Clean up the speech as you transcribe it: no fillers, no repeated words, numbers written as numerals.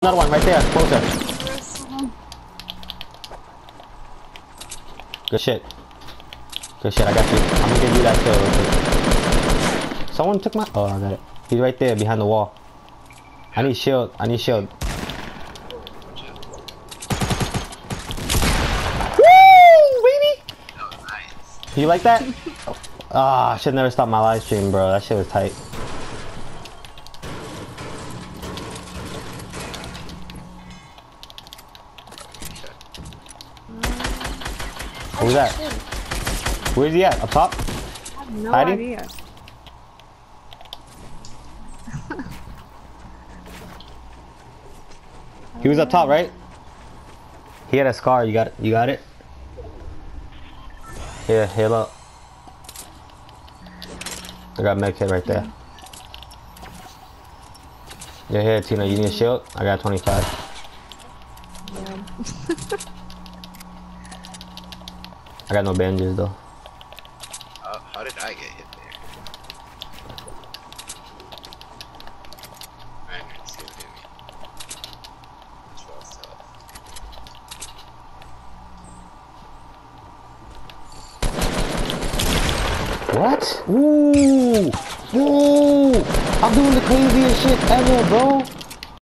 Another one right there, closer. Good shit. Good shit, I got you. I'm gonna give you that kill real quick. Someone took my... Oh, I got it. He's right there behind the wall. I need shield. I need shield. Woo, baby! You like that? Ah, I should never stop my live stream, bro. That shit was tight. Who's that? Where's he at? Up top? I have no Hiding? idea. He was up top, right? He had a scar. You got it. You got it. Yeah, heal up. I got med kit right there. Yeah, here, Tina. You need a shield? I got 25. Yeah. I got no bandages though. How did I get hit there? I didn't see it hit me. What? Ooh! Ooh! I'm doing the craziest shit ever, bro!